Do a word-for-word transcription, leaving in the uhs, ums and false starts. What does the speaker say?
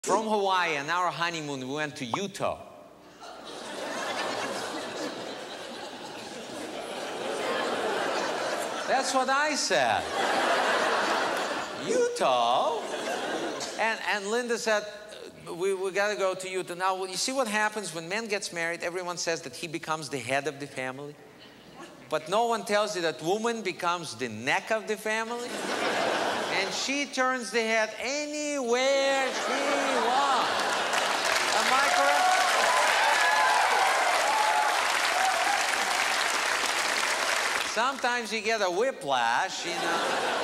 From Hawaii, on our honeymoon, we went to Utah. That's what I said. Utah? And, and Linda said, we, we got to go to Utah. Now, you see what happens when man gets married? Everyone says that he becomes the head of the family. But no one tells you that woman becomes the neck of the family. And she turns the head anywhere she wants. Am I correct? Sometimes you get a whiplash, you know.